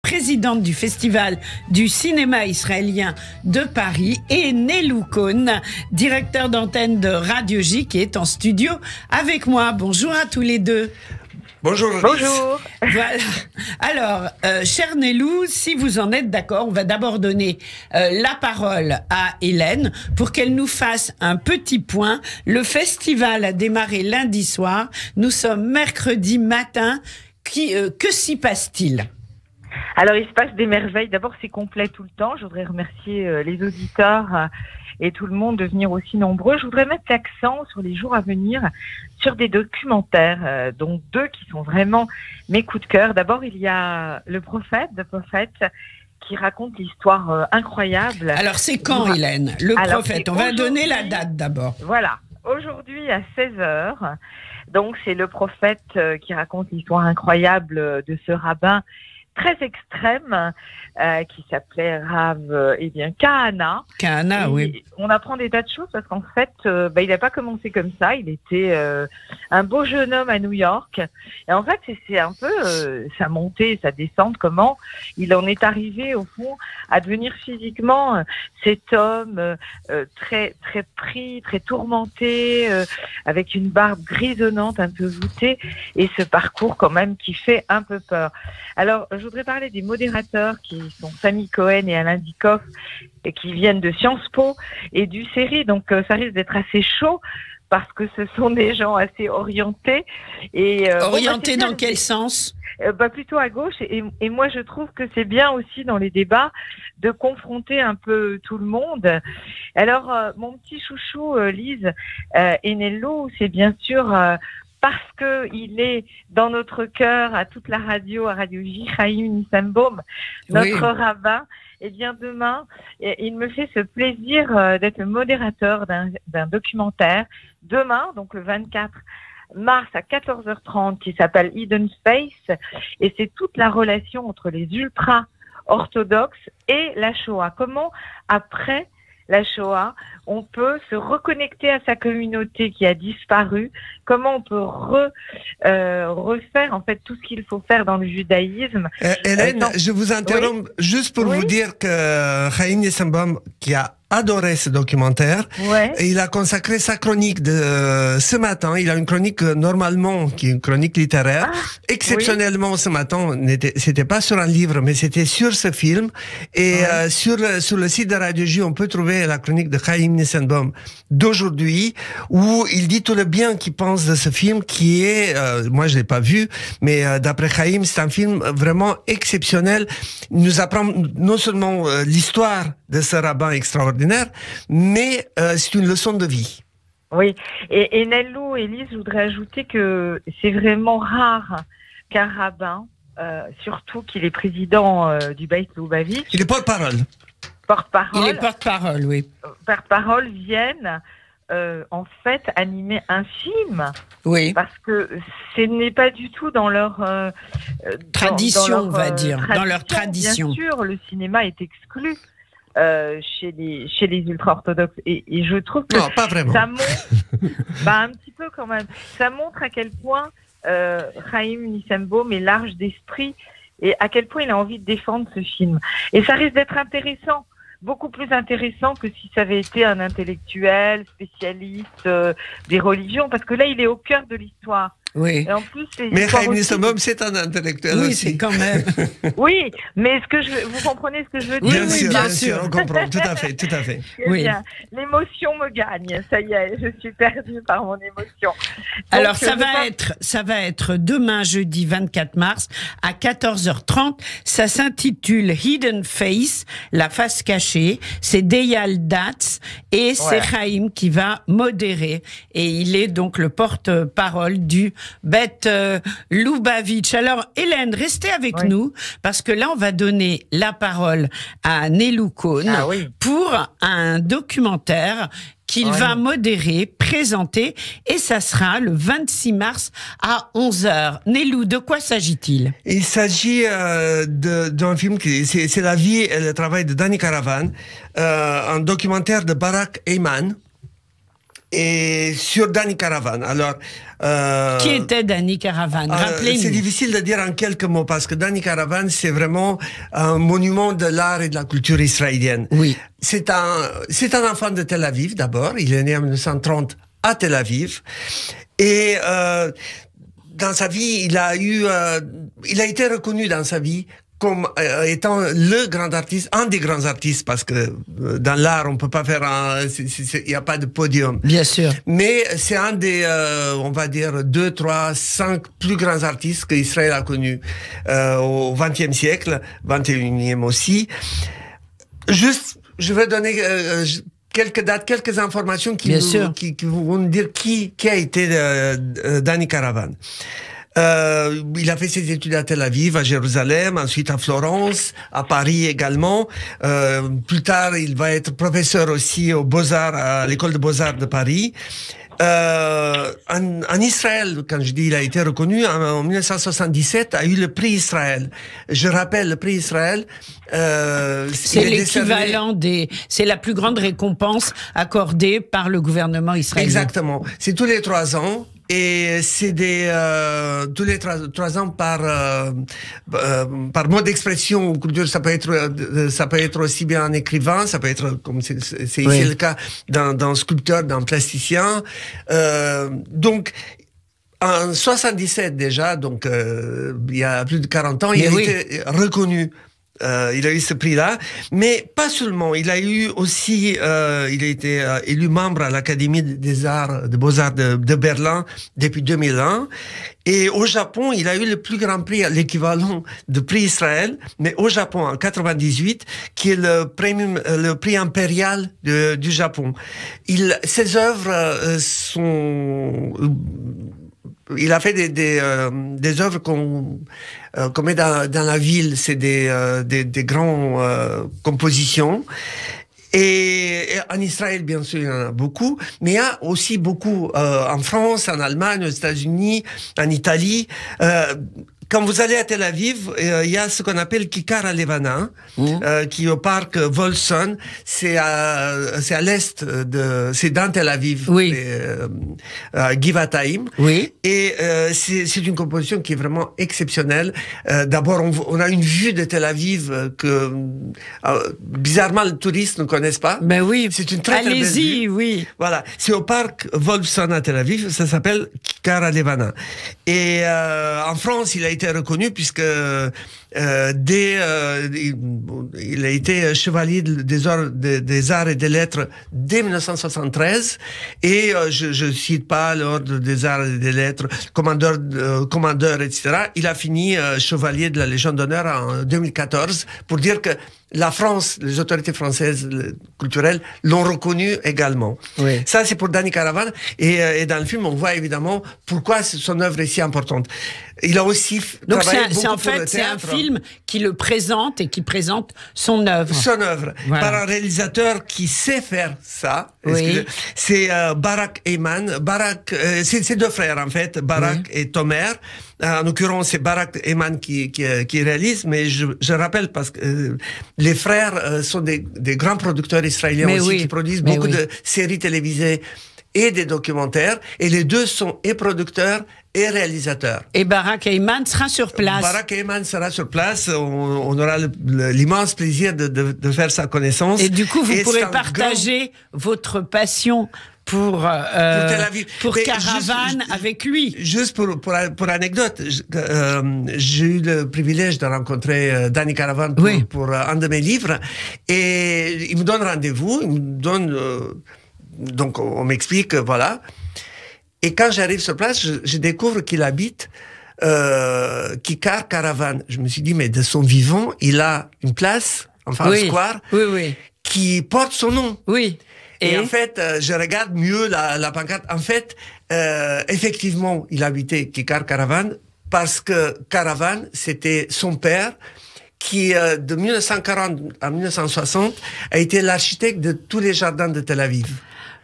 Présidente du Festival du cinéma israélien de Paris, et Nelou Cohn, directeur d'antenne de Radio J, qui est en studio avec moi. Bonjour à tous les deux. Bonjour. Bonjour. Voilà. Alors, cher Nelou, si vous en êtes d'accord, on va d'abord donner la parole à Hélène pour qu'elle nous fasse un petit point. Le festival a démarré lundi soir. Nous sommes mercredi matin. Que s'y passe-t-il ? Alors, il se passe des merveilles. D'abord, c'est complet tout le temps. Je voudrais remercier les auditeurs et tout le monde de venir aussi nombreux. Je voudrais mettre l'accent sur les jours à venir, sur des documentaires, dont deux qui sont vraiment mes coups de cœur. D'abord, il y a Le Prophète, qui raconte l'histoire incroyable. Alors, c'est quand, Hélène, Le Prophète? On va donner la date d'abord. Voilà. Aujourd'hui, à 16h. Donc, c'est Le Prophète qui raconte l'histoire incroyable de ce rabbin très extrême qui s'appelait Rav Kahana. Kahana, oui. On apprend des tas de choses parce qu'en fait, il n'a pas commencé comme ça. Il était un beau jeune homme à New York. Et en fait, c'est un peu sa montée, sa descente, comment il en est arrivé, au fond, à devenir physiquement cet homme très, très pris, très tourmenté, avec une barbe grisonnante, un peu voûtée, et ce parcours quand même qui fait un peu peur. Alors, je voudrais parler des modérateurs qui sont Samy Cohen et Alain Dikoff et qui viennent de Sciences Po et du série. Donc, ça risque d'être assez chaud parce que ce sont des gens assez orientés. Orientés dans quel sens ? Plutôt à gauche. Et moi, je trouve que c'est bien aussi dans les débats de confronter un peu tout le monde. Alors, mon petit chouchou, Lise Enello, c'est bien sûr... parce que il est dans notre cœur, à toute la radio, à Radio J, Chaim Nissenbaum, notre rabbin. Eh bien, demain, il me fait ce plaisir d'être le modérateur d'un documentaire. Demain, donc le 24 mars à 14h30, qui s'appelle Hidden Space. Et c'est toute la relation entre les ultra-orthodoxes et la Shoah. Comment, après la Shoah, on peut se reconnecter à sa communauté qui a disparu, comment on peut refaire en fait tout ce qu'il faut faire dans le judaïsme. Hélène, je vous interromps juste pour vous dire que Chaim Nissenbaum, qui a adoré ce documentaire, et il a consacré sa chronique de ce matin. Il a une chronique normalement qui est une chronique littéraire. Exceptionnellement, ce matin, c'était pas sur un livre, mais c'était sur ce film. Et sur le site de Radio J, on peut trouver la chronique de Chaim Nissenbaum d'aujourd'hui, où il dit tout le bien qu'il pense de ce film, qui est, moi je l'ai pas vu, mais d'après Chaim, c'est un film vraiment exceptionnel. Il nous apprend non seulement l'histoire de ce rabbin extraordinaire, mais c'est une leçon de vie. Oui, et Nello et Lise, je voudrais ajouter que c'est vraiment rare qu'un rabbin, surtout qu'il est président du Beit Lubavitch... Il est porte-parole. Il est porte-parole, oui. Porte-parole vienne en fait animer un film. Oui. Parce que ce n'est pas du tout dans leur tradition, on va dire, dans leur tradition. Bien sûr, le cinéma est exclu chez les ultra-orthodoxes. Et je trouve que non, pas vraiment. Ça montre, un petit peu quand même, ça montre à quel point Chaim Nissenbaum est large d'esprit et à quel point il a envie de défendre ce film. Et ça risque d'être intéressant, beaucoup plus intéressant que si ça avait été un intellectuel, spécialiste des religions, parce que là, il est au cœur de l'histoire. Oui. Et en plus, mais Chaim Nissenbaum, c'est un intellectuel aussi. Oui, c'est quand même. Oui, mais vous comprenez ce que je veux dire? Oui, bien sûr, on comprend, tout à fait, tout à fait. Oui. L'émotion me gagne, ça y est, je suis perdue par mon émotion. Alors, ça va être demain, jeudi 24 mars, à 14h30. Ça s'intitule Hidden Face, la face cachée. C'est Deyal Datz et c'est Chaim qui va modérer. Et il est donc le porte-parole du Beit Lubavitch. Alors, Hélène, restez avec nous, parce que là, on va donner la parole à Nelou Cohn pour un documentaire qu'il va modérer, présenter, et ça sera le 26 mars à 11h. Nelou, de quoi s'agit-il? Il s'agit d'un film c'est la vie et le travail de Danny Caravan, un documentaire de Barak Eyman, Et sur Danny Caravan. Alors, qui était Danny Caravan? Rappelez-nous. C'est difficile de dire en quelques mots parce que Danny Caravan, c'est vraiment un monument de l'art et de la culture israélienne. Oui. C'est un enfant de Tel Aviv d'abord. Il est né en 1930 à Tel Aviv. Et dans sa vie, il a été reconnu dans sa vie comme étant le grand artiste, un des grands artistes, parce que dans l'art, on peut pas faire il n'y a pas de podium. Bien sûr. Mais c'est un des, on va dire, 2, 3, 5 plus grands artistes qu'Israël a connus au XXe siècle, XXIe aussi. Juste, je vais donner quelques dates, quelques informations qui vont nous dire qui a été Danny Caravan. Il a fait ses études à Tel Aviv, à Jérusalem, ensuite à Florence, à Paris également. Plus tard, il va être professeur aussi aux Beaux-Arts, à l'école de Beaux-Arts de Paris. En Israël, quand je dis il a été reconnu, en 1977, a eu le prix Israël. Je rappelle, le prix Israël, c'est l'équivalent c'est la plus grande récompense accordée par le gouvernement israélien. Exactement. C'est tous les 3 ans. Et c'est tous les 3 ans par mode d'expression ou culture. Ça peut être aussi bien en écrivain, ça peut être comme c'est ici le cas dans sculpteur, dans plasticien. Donc en 77 déjà, donc il y a plus de 40 ans, il a été reconnu. Il a eu ce prix-là, mais pas seulement. Il a eu aussi, il a été élu membre à l'Académie des Arts, des Beaux-Arts de Berlin depuis 2001. Et au Japon, il a eu le plus grand prix, l'équivalent de prix Israël, mais au Japon en 98, qui est le prix impérial du Japon. Ses œuvres sont il a fait des œuvres qu'on met dans la ville, c'est des grandes compositions. Et en Israël, bien sûr, il y en a beaucoup, mais il y a aussi beaucoup en France, en Allemagne, aux États-Unis, en Italie. Quand vous allez à Tel Aviv, il y a ce qu'on appelle Kikar Alevana, qui est au parc Volson. C'est à l'est c'est dans Tel Aviv. Oui. À Givatayim. Oui. Et c'est une composition qui est vraiment exceptionnelle. D'abord, on a une vue de Tel Aviv que bizarrement les touristes ne connaissent pas. Ben oui. C'est une très belle vue. Allez-y, oui. Voilà. C'est au parc Volson à Tel Aviv. Ça s'appelle Kikar Alevana. Et en France, il a été reconnu puisque il a été chevalier des arts et des lettres dès 1973 et je cite pas l'ordre des arts et des lettres, commandeur, etc. Il a fini chevalier de la Légion d'honneur en 2014 pour dire que la France, les autorités françaises culturelles l'ont reconnu également. Oui. Ça, c'est pour Danny Caravan. Et dans le film, on voit évidemment pourquoi son œuvre est si importante. Il a aussi travaillé beaucoup pour le théâtre. C'est un film qui le présente et qui présente son œuvre. Son œuvre. Voilà. Par un réalisateur qui sait faire ça. Oui. C'est Barak Eyman. C'est 2 frères, en fait, Barak et Tomer. En l'occurrence, c'est Barak Eyman qui réalise, mais je rappelle parce que les frères sont des grands producteurs israéliens qui produisent beaucoup de séries télévisées et des documentaires, et les 2 sont et producteurs et réalisateurs. Et Barak Eyman sera sur place. Barak Eyman sera sur place, on aura l'immense plaisir de faire sa connaissance. Et du coup, vous pourrez partager votre passion pour Tel Aviv. Pour Caravan avec lui. Juste pour anecdote, j'ai eu le privilège de rencontrer Danny Caravan pour un de mes livres, et il me donne rendez-vous, il me donne donc on m'explique, voilà. Et quand j'arrive sur place, je découvre qu'il habite Kikar Caravan. Je me suis dit, mais de son vivant, il a une place, enfin un square, qui porte son nom. Oui. Et en fait, je regarde mieux la pancarte. En fait, effectivement, il habitait Kikar Caravan parce que Caravan, c'était son père qui, de 1940 à 1960, a été l'architecte de tous les jardins de Tel Aviv.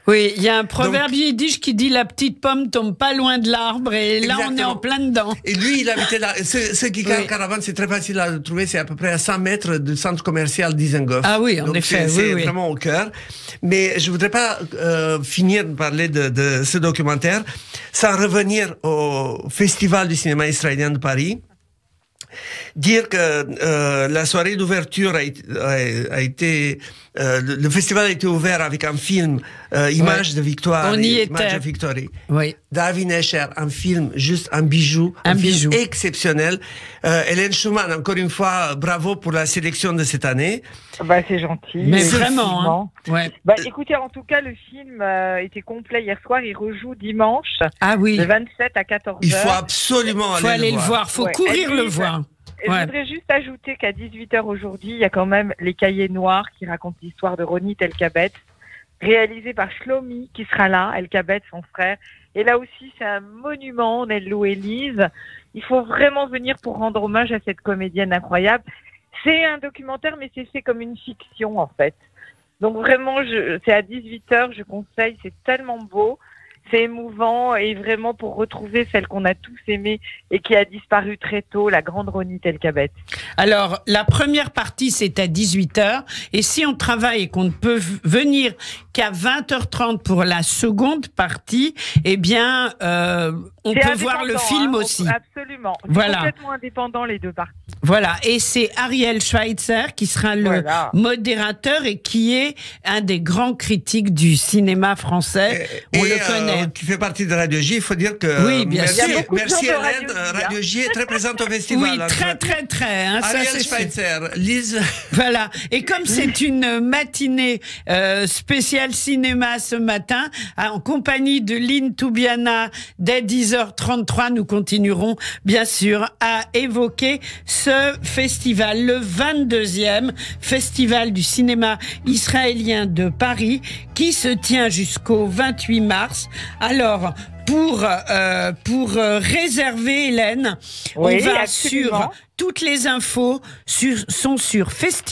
Oui, il y a un proverbe yiddish qui dit la petite pomme tombe pas loin de l'arbre et là on est en plein dedans. Et lui, il habitait là. Ce Kikar Caravane, c'est très facile à trouver, c'est à peu près à 100 mètres du centre commercial d'Isengoff. Ah oui, en effet. C'est vraiment au cœur. Mais je voudrais pas finir de parler de ce documentaire sans revenir au Festival du cinéma israélien de Paris. Dire que la soirée d'ouverture a été le festival a été ouvert avec un film Image de Victoire, Image de Victory. Oui. d'Avi Nesher, un film juste un bijou, un film exceptionnel. Hélène Schumann, encore une fois, bravo pour la sélection de cette année. Bah, c'est gentil. Mais vraiment, hein. Ouais. Bah, écoutez, en tout cas, le film était complet hier soir. Il rejoue dimanche, le 27 à 14h. Il faut absolument aller le voir. Il faut courir le voir. Je voudrais juste ajouter qu'à 18h aujourd'hui, il y a quand même Les Cahiers Noirs qui racontent l'histoire de Ronit Elkabetz, réalisé par Shlomi qui sera là, Elkabetz, son frère. Et là aussi, c'est un monument, Nello et Lise. Il faut vraiment venir pour rendre hommage à cette comédienne incroyable. C'est un documentaire, mais c'est fait comme une fiction, en fait. Donc vraiment, c'est à 18h, je conseille, c'est tellement beau. C'est émouvant et vraiment pour retrouver celle qu'on a tous aimée et qui a disparu très tôt, la grande Ronit Elkabetz. Alors, la première partie, c'est à 18h. Et si on travaille et qu'on ne peut venir qu'à 20h30 pour la seconde partie, eh bien, on peut voir le film aussi. Absolument. Voilà. C'est complètement indépendant, les deux parties. Voilà. Et c'est Ariel Schweitzer qui sera le modérateur et qui est un des grands critiques du cinéma français. On le connaît. Qui fait partie de Radio J, il faut dire que oui, bien sûr. Merci Hélène, Radio J est très présente au festival. Oui, très. Hein, Ariel Schweitzer, Lise. Voilà. Et comme c'est une matinée spéciale cinéma ce matin, en compagnie de Lynn Toubiana, dès 10h33, nous continuerons bien sûr à évoquer ce festival, le 22e festival du cinéma israélien de Paris, qui se tient jusqu'au 28 mars. Alors, pour réserver, Hélène, on va sur toutes les infos sont sur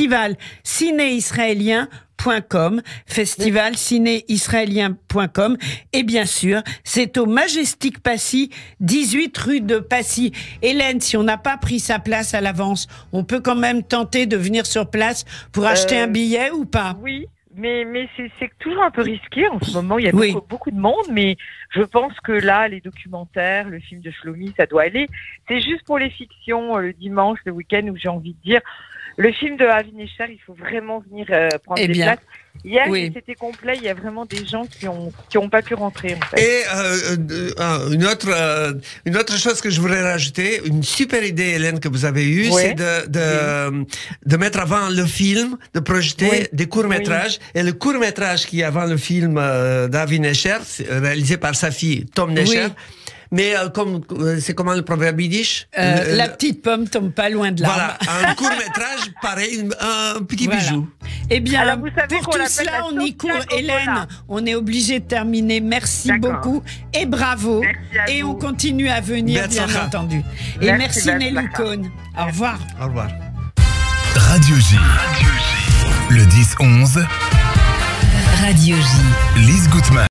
festivalcinéisraélien.com, festivalcinéisraélien.com, et bien sûr, c'est au Majestic Passy, 18 rue de Passy. Hélène, si on n'a pas pris sa place à l'avance, on peut quand même tenter de venir sur place pour acheter un billet ou pas? Oui. Mais c'est toujours un peu risqué en ce moment. Il y a beaucoup de monde, mais je pense que là, les documentaires, le film de Shlomi, ça doit aller. C'est juste pour les fictions, le dimanche, le week-end, où j'ai envie de dire, le film de Avi Nesher, il faut vraiment venir prendre des places. Hier, c'était complet. Il y a vraiment des gens qui ont pas pu rentrer. En fait. Et une autre chose que je voudrais rajouter, une super idée, Hélène, que vous avez eue, c'est de mettre avant le film, de projeter des courts-métrages. Et le court-métrage qui est avant le film d'Avi Nesher, réalisé par sa fille, Tom Nesher. Mais c'est comment le proverbe yiddish? La petite pomme tombe pas loin de l'arbre. Voilà, un court-métrage, pareil, un petit bijou. Eh bien, alors, vous savez pour tout cela, on y court. Hélène, on est obligé de terminer. Merci beaucoup et bravo. Et on continue à venir, bien entendu. Et merci Nelly Cohn. Au revoir. Au revoir. Radio J. Le 10-11. Radio J. Lise Gutmann.